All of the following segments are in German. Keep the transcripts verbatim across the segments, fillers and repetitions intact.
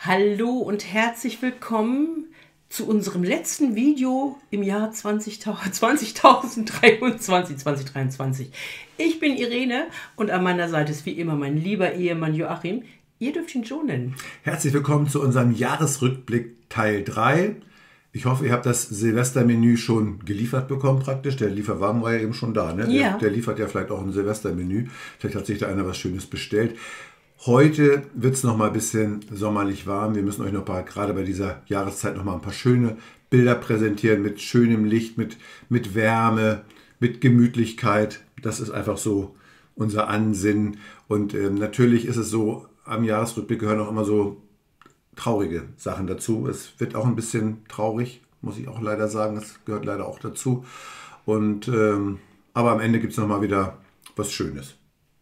Hallo und herzlich willkommen zu unserem letzten Video im Jahr zwanzig dreiundzwanzig, zwanzig dreiundzwanzig. Ich bin Irene und an meiner Seite ist wie immer mein lieber Ehemann Joachim. Ihr dürft ihn Joe nennen. Herzlich willkommen zu unserem Jahresrückblick Teil drei. Ich hoffe, ihr habt das Silvestermenü schon geliefert bekommen praktisch. Der Lieferwagen war ja eben schon da. Ne? Ja. Der, der liefert ja vielleicht auch ein Silvestermenü. Vielleicht hat sich da einer was Schönes bestellt. Heute wird es noch mal ein bisschen sommerlich warm. Wir müssen euch noch ein paar, gerade bei dieser Jahreszeit noch mal ein paar schöne Bilder präsentieren mit schönem Licht, mit, mit Wärme, mit Gemütlichkeit. Das ist einfach so unser Ansinnen. Und ähm, natürlich ist es so, am Jahresrückblick gehören auch immer so traurige Sachen dazu. Es wird auch ein bisschen traurig, muss ich auch leider sagen. Das gehört leider auch dazu. Und, ähm, aber am Ende gibt es noch mal wieder was Schönes.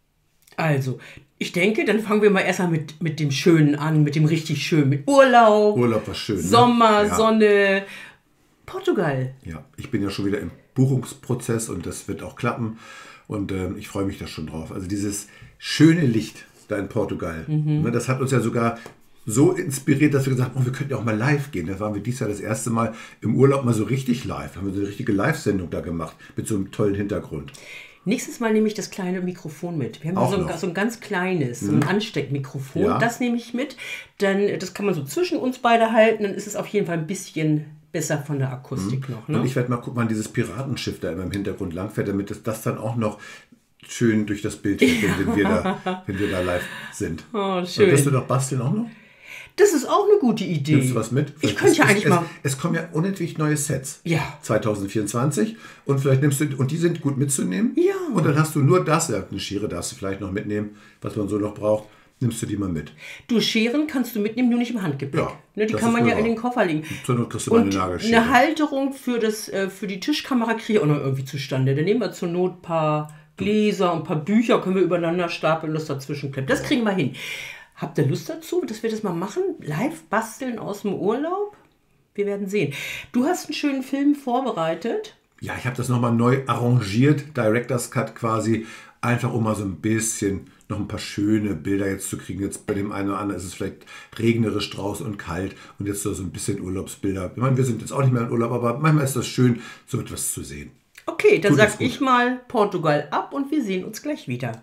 Also, ich denke, dann fangen wir mal erstmal mit, mit dem Schönen an, mit dem richtig Schönen, mit Urlaub. Urlaub war schön. Sommer, ne? ja. Sonne, Portugal. Ja, ich bin ja schon wieder im Buchungsprozess und das wird auch klappen. Und ähm, ich freue mich da schon drauf. Also dieses schöne Licht da in Portugal, mhm. ne, das hat uns ja sogar so inspiriert, dass wir gesagt haben, oh, wir könnten ja auch mal live gehen. Da waren wir dieses Jahr das erste Mal im Urlaub mal so richtig live. Da haben wir so eine richtige Live-Sendung da gemacht mit so einem tollen Hintergrund. Nächstes Mal nehme ich das kleine Mikrofon mit. Wir haben Auch so ein, noch. so ein ganz kleines, so ein Mhm. Ansteckmikrofon. Ja. Das nehme ich mit. Dann, das kann man so zwischen uns beide halten. Dann ist es auf jeden Fall ein bisschen besser von der Akustik noch. Ne? Und ich werde mal gucken, wann dieses Piratenschiff da immer im Hintergrund langfährt, damit das, das dann auch noch schön durch das Bild fährt, wenn, wenn, wir da, wenn wir da live sind. Oh, schön. Und wirst du doch basteln auch noch? Das ist auch eine gute Idee. Nimmst du was mit? Ich könnte ja es, eigentlich es, mal... Es, es kommen ja unendlich neue Sets. Ja. zwanzig vierundzwanzig. Und vielleicht nimmst du... Und die sind gut mitzunehmen. Ja. Und dann hast du nur das. Ja, eine Schere darfst du vielleicht noch mitnehmen, was man so noch braucht. Nimmst du die mal mit. Du, Scheren kannst du mitnehmen, nur nicht im Handgepäck. Ja, ne, die das kann ist man ja wohl in den wahr. Koffer legen. Zur Not kriegst du mal eine Und Nagelschere. eine Halterung für, das, äh, für die Tischkamera kriege ich auch noch irgendwie zustande. Dann nehmen wir zur Not ein paar Gläser und ein paar Bücher, können wir übereinander stapeln, das dazwischen klemmt. Das kriegen wir hin. Habt ihr Lust dazu, dass wir das mal machen? Live basteln aus dem Urlaub? Wir werden sehen. Du hast einen schönen Film vorbereitet. Ja, ich habe das nochmal neu arrangiert. Director's Cut quasi. Einfach um mal so ein bisschen noch ein paar schöne Bilder jetzt zu kriegen. Jetzt bei dem einen oder anderen ist es vielleicht regnerisch draußen und kalt. Und jetzt so ein bisschen Urlaubsbilder. Ich meine, wir sind jetzt auch nicht mehr in Urlaub, aber manchmal ist das schön, so etwas zu sehen. Okay, dann Tut sag uns gut. ich mal Portugal ab und wir sehen uns gleich wieder.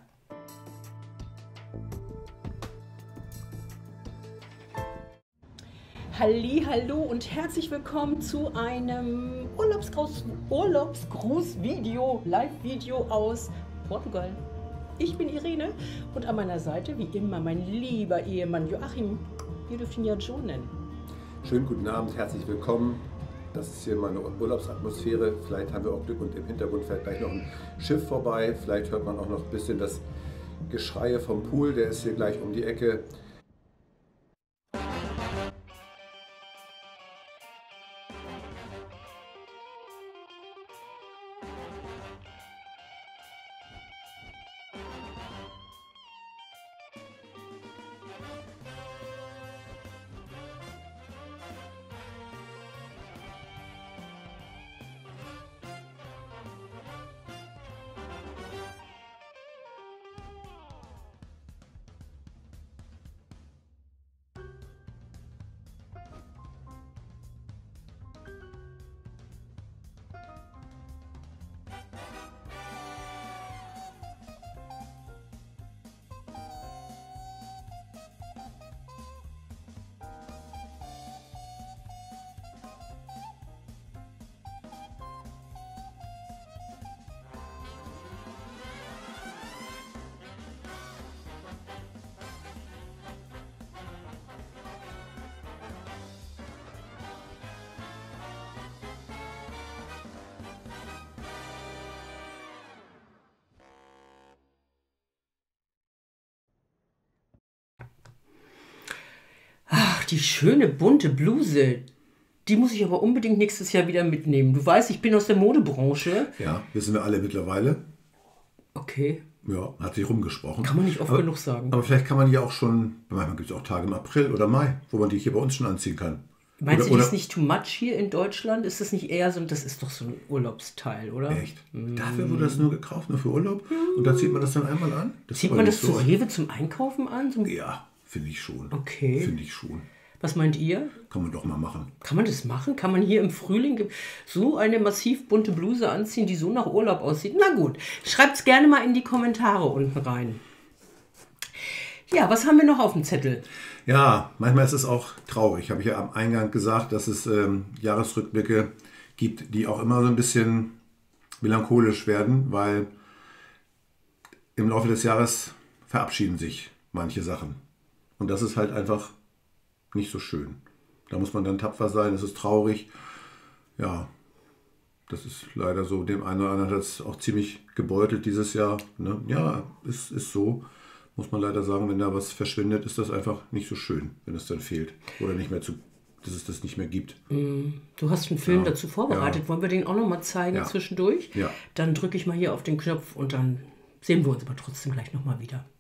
Halli, hallo und herzlich willkommen zu einem Urlaubsgruß, Urlaubsgruß-Video, Live-Video aus Portugal. Ich bin Irene und an meiner Seite wie immer mein lieber Ehemann Joachim. Ihr dürft ihn ja Joe nennen. Schönen guten Abend, herzlich willkommen. Das ist hier meine Urlaubsatmosphäre. Vielleicht haben wir auch Glück und im Hintergrund fährt gleich noch ein Schiff vorbei. Vielleicht hört man auch noch ein bisschen das Geschreie vom Pool, der ist hier gleich um die Ecke. Ach, die schöne bunte Bluse. Die muss ich aber unbedingt nächstes Jahr wieder mitnehmen. Du weißt, ich bin aus der Modebranche. Ja, wissen wir alle mittlerweile. Okay. Ja, hat sich rumgesprochen. Kann man nicht oft aber, genug sagen. Aber vielleicht kann man die auch schon, manchmal gibt es auch Tage im April oder Mai, wo man die hier bei uns schon anziehen kann. Meinst oder, du, das oder, ist nicht too much hier in Deutschland? Ist das nicht eher so, das ist doch so ein Urlaubsteil, oder? Echt? Dafür wurde das nur gekauft, nur für Urlaub? Und da zieht man das dann einmal an? Das Zieht ist aber man nicht das zu so. Rewe zum Einkaufen an? Zum Ja, finde ich schon. Okay. Finde ich schon. Was meint ihr? Kann man doch mal machen. Kann man das machen? Kann man hier im Frühling so eine massiv bunte Bluse anziehen, die so nach Urlaub aussieht? Na gut, schreibt es gerne mal in die Kommentare unten rein. Ja, was haben wir noch auf dem Zettel? Ja, manchmal ist es auch traurig. Habe ich ja am Eingang gesagt, dass es ähm, Jahresrückblicke gibt, die auch immer so ein bisschen melancholisch werden, weil im Laufe des Jahres verabschieden sich manche Sachen. Und das ist halt einfach nicht so schön. Da muss man dann tapfer sein, es ist traurig. Ja, das ist leider so. Dem einen oder anderen hat es auch ziemlich gebeutelt dieses Jahr. Ne? Ja, es ist so. Muss man leider sagen, wenn da was verschwindet, ist das einfach nicht so schön, wenn es dann fehlt. Oder nicht mehr zu, dass es das nicht mehr gibt. Du hast einen Film Ja. dazu vorbereitet. Ja. Wollen wir den auch noch mal zeigen Ja. zwischendurch? Ja. Dann drücke ich mal hier auf den Knopf und dann sehen wir uns aber trotzdem gleich noch mal wieder.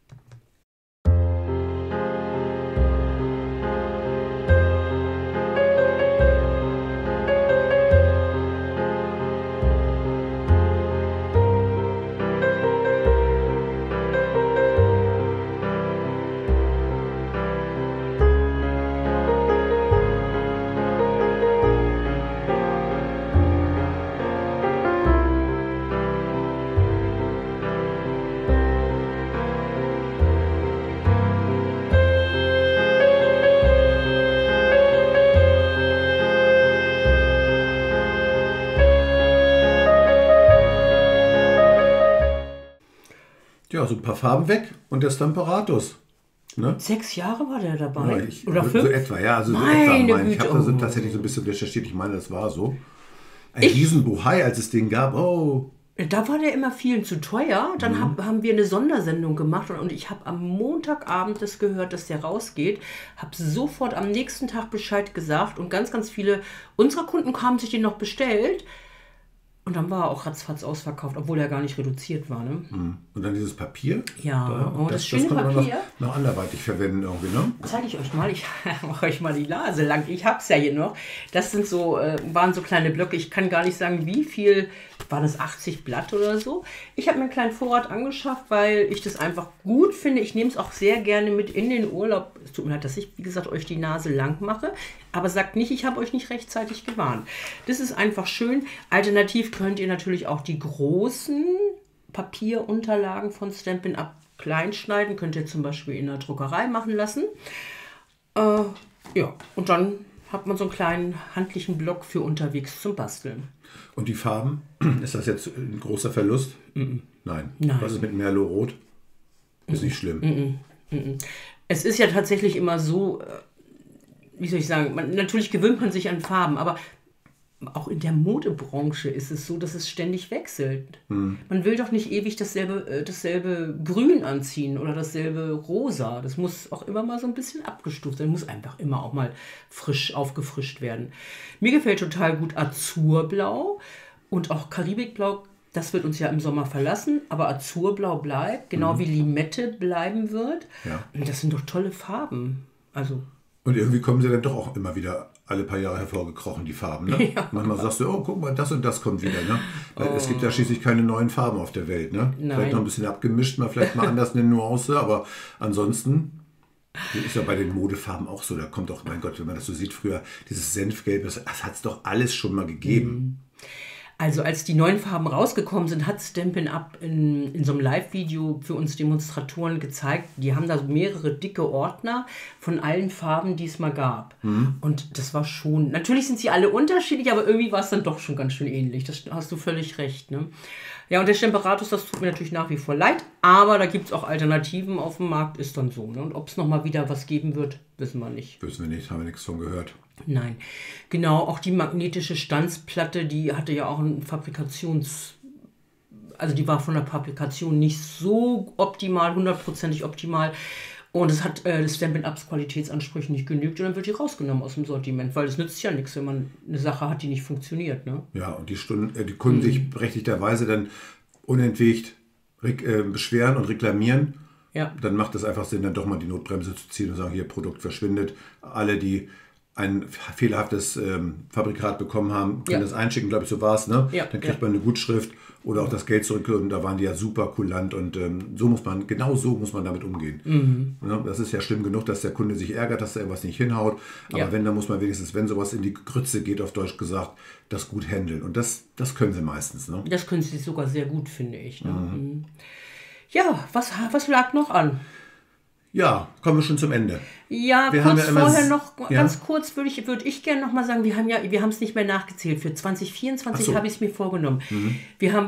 Ja, so ein paar Farben weg und der Stamparatus. Ne? Sechs Jahre war der dabei? Ja, ich, Oder so, fünf? so etwa, ja. Also so Meine etwa meine ich. Ich Güte, habe da so oh. tatsächlich so ein bisschen recherchiert. Ich meine, das war so. Ein Ich- Riesenbohai, als es den gab. Oh, Da war der immer vielen zu teuer. Dann Mhm. hab, haben wir eine Sondersendung gemacht und, und ich habe am Montagabend das gehört, dass der rausgeht. Habe sofort am nächsten Tag Bescheid gesagt und ganz, ganz viele unserer Kunden haben sich den noch bestellt. Und dann war er auch ratzfatz ausverkauft, obwohl er gar nicht reduziert war. Ne? und dann dieses Papier. Ja, oh, das schöne konnte man Papier. Noch, noch anderweitig verwenden irgendwie, ne? Zeige ich euch mal. Ich mache euch mal die Nase lang. Ich habe es ja hier noch. Das sind so, äh, waren so kleine Blöcke. Ich kann gar nicht sagen, wie viel. Waren es achtzig Blatt oder so? Ich habe mir einen kleinen Vorrat angeschafft, weil ich das einfach gut finde. Ich nehme es auch sehr gerne mit in den Urlaub. Es tut mir leid, dass ich, wie gesagt, euch die Nase lang mache. Aber sagt nicht, ich habe euch nicht rechtzeitig gewarnt. Das ist einfach schön. Alternativ könnt ihr natürlich auch die großen Papierunterlagen von Stampin' Up klein schneiden. Könnt ihr zum Beispiel in der Druckerei machen lassen. Äh, ja, und dann hat man so einen kleinen handlichen Block für unterwegs zum Basteln. Und die Farben, ist das jetzt ein großer Verlust? Nein. Nein. Was ist mit Merlot Rot? Ist nicht schlimm. Es ist ja tatsächlich immer so, äh, wie soll ich sagen, man, natürlich gewöhnt man sich an Farben, aber auch in der Modebranche ist es so, dass es ständig wechselt. Man will doch nicht ewig dasselbe, äh, dasselbe Grün anziehen oder dasselbe Rosa. Das muss auch immer mal so ein bisschen abgestuft sein. Muss einfach immer auch mal frisch aufgefrischt werden. Mir gefällt total gut Azurblau und auch Karibikblau. Das wird uns ja im Sommer verlassen, aber Azurblau bleibt, genau wie Limette bleiben wird. Ja. Und das sind doch tolle Farben. Also Und irgendwie kommen sie dann doch auch immer wieder alle paar Jahre hervorgekrochen, die Farben. Ne? Ja. Manchmal sagst du, oh, guck mal, das und das kommt wieder. Ne? Weil es gibt ja schließlich keine neuen Farben auf der Welt. Ne? Nein. Vielleicht noch ein bisschen abgemischt, mal vielleicht mal anders eine Nuance, aber ansonsten ist ja bei den Modefarben auch so. Da kommt doch, mein Gott, wenn man das so sieht, früher dieses Senfgelb, das, das hat es doch alles schon mal gegeben. Also als die neuen Farben rausgekommen sind, hat Stampin' Up in, in so einem Live-Video für uns Demonstratoren gezeigt. Die haben da mehrere dicke Ordner von allen Farben, die es mal gab. Und das war schon, natürlich sind sie alle unterschiedlich, aber irgendwie war es dann doch schon ganz schön ähnlich. Das hast du völlig recht. Ne? Ja, und der Stamparatus, das tut mir natürlich nach wie vor leid, aber da gibt es auch Alternativen auf dem Markt, ist dann so. Ne? Und ob es nochmal wieder was geben wird, wissen wir nicht. Wissen wir nicht, haben wir nichts von gehört. Nein, genau, auch die magnetische Stanzplatte, die hatte ja auch ein Fabrikations... Also die war von der Fabrikation nicht so optimal, hundertprozentig optimal. Und es hat äh, das Stampin' Ups Qualitätsansprüchen nicht genügt und dann wird die rausgenommen aus dem Sortiment, weil es nützt ja nichts, wenn man eine Sache hat, die nicht funktioniert. Ne? Ja, und die, Stunden, äh, die Kunden sich berechtigterweise dann unentwegt rek- äh, beschweren und reklamieren. Ja. Dann macht es einfach Sinn, dann doch mal die Notbremse zu ziehen und sagen, hier, Produkt verschwindet. Alle, die ein fehlerhaftes ähm, Fabrikat bekommen haben, können Ja. das einschicken, glaube ich, so war es, ne? Ja, Dann kriegt ja. man eine Gutschrift oder auch das Geld zurück und da waren die ja super kulant und ähm, so muss man, genau so muss man damit umgehen. Mhm. Ja, das ist ja schlimm genug, dass der Kunde sich ärgert, dass da irgendwas nicht hinhaut, aber Ja. wenn, dann muss man wenigstens, wenn sowas in die Grütze geht, auf Deutsch gesagt, das gut handeln und das, das können sie meistens, ne? Das können sie sogar sehr gut, finde ich. Ne? Mhm. Ja, was, was lag noch an? Ja, kommen wir schon zum Ende. Ja, Wir haben kurz ja immer vorher s- noch, ja? ganz kurz würde ich, würd ich gerne noch mal sagen, wir haben ja, wir haben es nicht mehr nachgezählt. Für zwanzig vierundzwanzig Ach so. habe ich es mir vorgenommen. Wir haben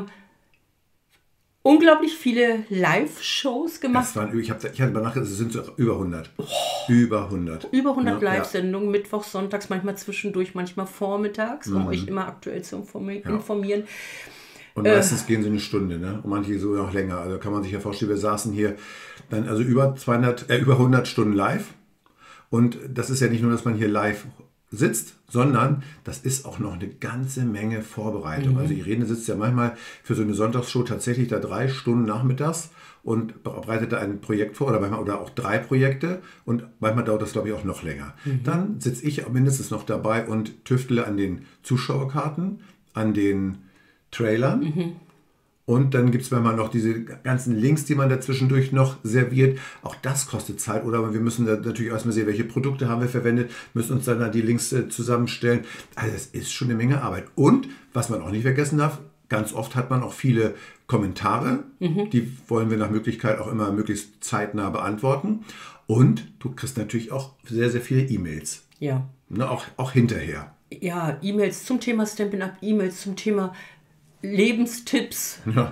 unglaublich viele Live-Shows gemacht. Das waren, ich, hab, ich hatte mal nachgedacht, es sind so über hundert. Über hundert. Über hundert Ja, Live-Sendungen, mittwochs, sonntags, manchmal zwischendurch, manchmal vormittags, um euch immer aktuell zu informi- informieren. Und meistens gehen sie eine Stunde, ne? Und manche sogar noch länger. Also kann man sich ja vorstellen, wir saßen hier dann also über zweihundert, äh, über hundert Stunden live. Und das ist ja nicht nur, dass man hier live sitzt, sondern das ist auch noch eine ganze Menge Vorbereitung. Also Irene sitzt ja manchmal für so eine Sonntagsshow tatsächlich da drei Stunden nachmittags und bereitet da ein Projekt vor oder manchmal oder auch drei Projekte und manchmal dauert das, glaube ich, auch noch länger. Dann sitze ich auch mindestens noch dabei und tüftle an den Zuschauerkarten, an den Trailern. Und dann gibt es manchmal noch diese ganzen Links, die man dazwischendurch noch serviert. Auch das kostet Zeit. Oder wir müssen da natürlich erstmal sehen, welche Produkte haben wir verwendet, müssen uns dann die Links äh, zusammenstellen. Also das ist schon eine Menge Arbeit. Und, was man auch nicht vergessen darf, ganz oft hat man auch viele Kommentare. Die wollen wir nach Möglichkeit auch immer möglichst zeitnah beantworten. Und du kriegst natürlich auch sehr, sehr viele E-Mails. Ja. Ne, auch, auch hinterher. Ja, E-Mails zum Thema Stampin' Up, E-Mails zum Thema Lebenstipps Ja.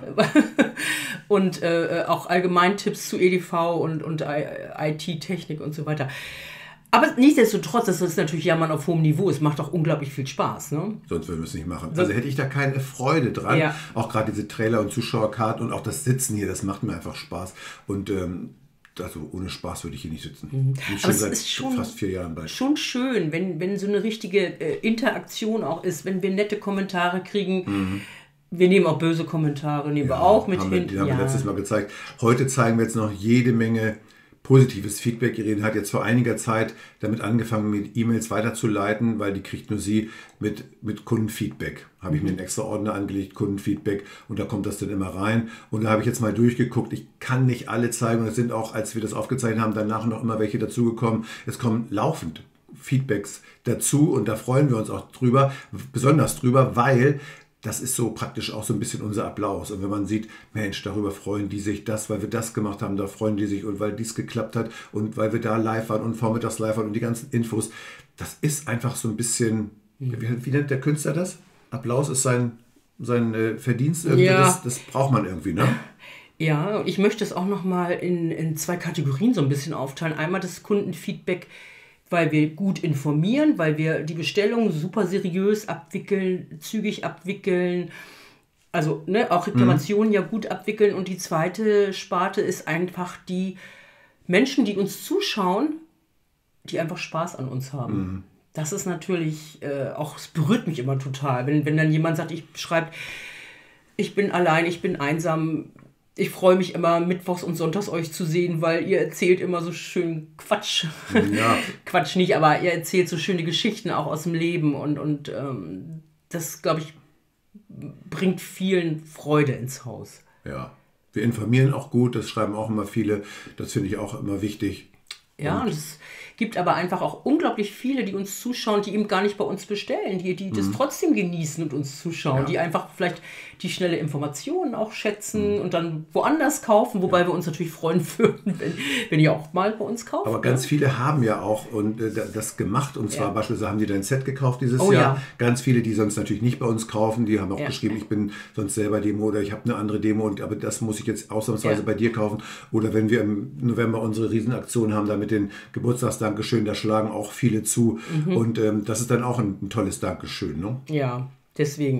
und äh, auch Allgemeintipps zu E D V und, und I T-Technik und so weiter. Aber nichtsdestotrotz, das ist natürlich Jammern auf hohem Niveau. Es macht auch unglaublich viel Spaß. Ne? Sonst würden wir es nicht machen. Also hätte ich da keine Freude dran. Ja. Auch gerade diese Trailer und Zuschauerkarten und auch das Sitzen hier, das macht mir einfach Spaß. Und ähm, also ohne Spaß würde ich hier nicht sitzen. Bin Aber schon es seit ist schon- fast vier Jahren bei. Schon schön, wenn, wenn so eine richtige äh, Interaktion auch ist, wenn wir nette Kommentare kriegen. Wir nehmen auch böse Kommentare, nehmen wir auch mit haben wir, hin. die haben wir Ja. letztes Mal gezeigt. Heute zeigen wir jetzt noch jede Menge positives Feedback. Irene hat jetzt vor einiger Zeit damit angefangen, mit E-Mails weiterzuleiten, weil die kriegt nur sie mit, mit Kundenfeedback. Habe ich mir einen extra Ordner angelegt, Kundenfeedback, und da kommt das dann immer rein. Und da habe ich jetzt mal durchgeguckt. Ich kann nicht alle zeigen und es sind auch, als wir das aufgezeichnet haben, danach noch immer welche dazugekommen. Es kommen laufend Feedbacks dazu und da freuen wir uns auch drüber, besonders drüber, weil das ist so praktisch auch so ein bisschen unser Applaus. Und wenn man sieht, Mensch, darüber freuen die sich das, weil wir das gemacht haben, da freuen die sich und weil dies geklappt hat und weil wir da live waren und vormittags live waren und die ganzen Infos, das ist einfach so ein bisschen, wie, wie nennt der Künstler das? Applaus ist sein, sein äh, Verdienst. Irgendwie. Ja. Das, das braucht man irgendwie, ne? Ja, und ich möchte es auch nochmal in, in zwei Kategorien so ein bisschen aufteilen. Einmal das Kundenfeedback, weil wir gut informieren, weil wir die Bestellung super seriös abwickeln, zügig abwickeln, also ne, auch Reklamationen ja gut abwickeln. Und die zweite Sparte ist einfach die Menschen, die uns zuschauen, die einfach Spaß an uns haben. Das ist natürlich äh, auch, es berührt mich immer total, wenn, wenn dann jemand sagt, ich schreibe, ich bin allein, ich bin einsam. Ich freue mich immer, mittwochs und sonntags euch zu sehen, weil ihr erzählt immer so schön Quatsch. Ja. Quatsch nicht, aber ihr erzählt so schöne Geschichten auch aus dem Leben. Und, und ähm, das, glaube ich, bringt vielen Freude ins Haus. Ja. Wir informieren auch gut, das schreiben auch immer viele. Das finde ich auch immer wichtig. Ja, und es gibt aber einfach auch unglaublich viele, die uns zuschauen, die eben gar nicht bei uns bestellen, die, die das trotzdem genießen und uns zuschauen, Ja. die einfach vielleicht die schnelle Informationen auch schätzen und dann woanders kaufen, wobei wir uns natürlich freuen würden, wenn, wenn ihr auch mal bei uns kauft. Aber ganz viele haben ja auch und äh, das gemacht. Und zwar Ja. beispielsweise haben die dein Set gekauft dieses Oh, Jahr. ja. Ganz viele, die sonst natürlich nicht bei uns kaufen, die haben auch Ja. geschrieben, ich bin sonst selber Demo oder ich habe eine andere Demo, und aber das muss ich jetzt ausnahmsweise Ja. bei dir kaufen. Oder wenn wir im November unsere Riesenaktion haben, da mit den Geburtstagsdankeschön, da schlagen auch viele zu. Mhm. Und ähm, das ist dann auch ein, ein tolles Dankeschön. Ne? Ja, deswegen.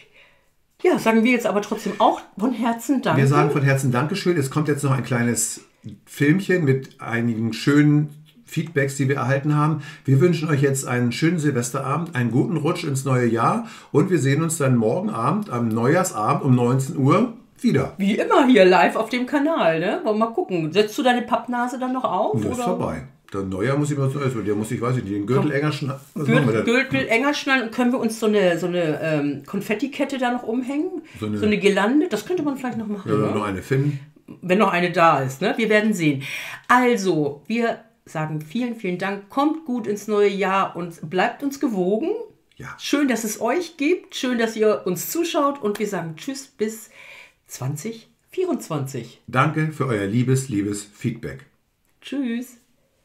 Ja, sagen wir jetzt aber trotzdem auch von Herzen Danke. Wir sagen von Herzen Dankeschön. Es kommt jetzt noch ein kleines Filmchen mit einigen schönen Feedbacks, die wir erhalten haben. Wir wünschen euch jetzt einen schönen Silvesterabend, einen guten Rutsch ins neue Jahr und wir sehen uns dann morgen Abend, am Neujahrsabend um neunzehn Uhr wieder. Wie immer hier live auf dem Kanal, ne? Wollen wir mal gucken. Setzt du deine Pappnase dann noch auf? Und das ist oder? vorbei. Dann Neujahr muss ich was Neues, weil der muss ich, weiß ich nicht, den Gürtel enger schnallen. Gürtel, Gürtel enger schnallen und können wir uns so eine, so eine ähm, Konfettikette da noch umhängen? So eine, so eine Girlande, das könnte man vielleicht noch machen. Ja, ne? noch eine finden. Wenn noch eine da ist, ne? Wir werden sehen. Also, wir sagen vielen, vielen Dank. Kommt gut ins neue Jahr und bleibt uns gewogen. Ja. Schön, dass es euch gibt. Schön, dass ihr uns zuschaut. Und wir sagen Tschüss bis zwanzig vierundzwanzig. Danke für euer liebes, liebes Feedback. Tschüss.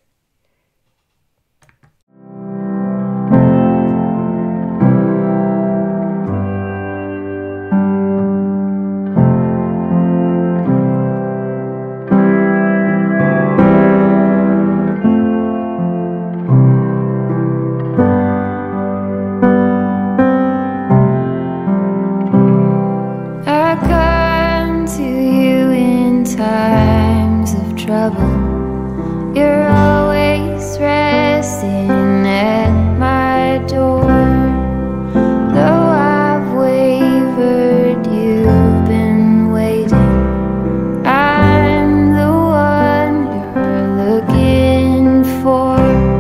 You're always resting at my door. Though I've wavered, you've been waiting. I'm the one you're looking for.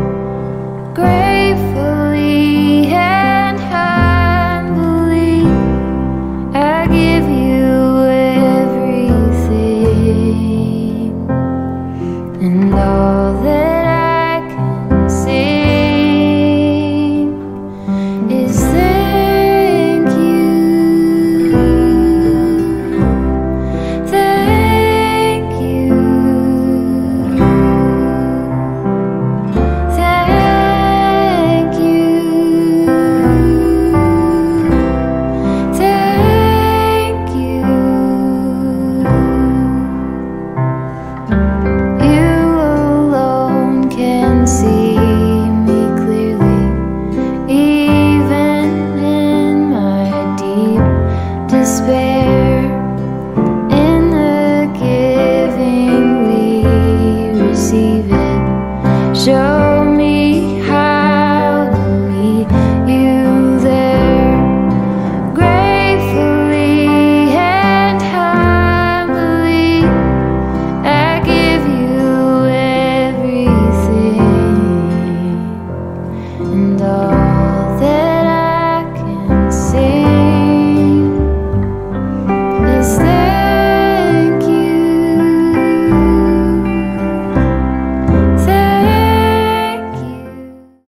Gratefully and humbly, I give you everything. And all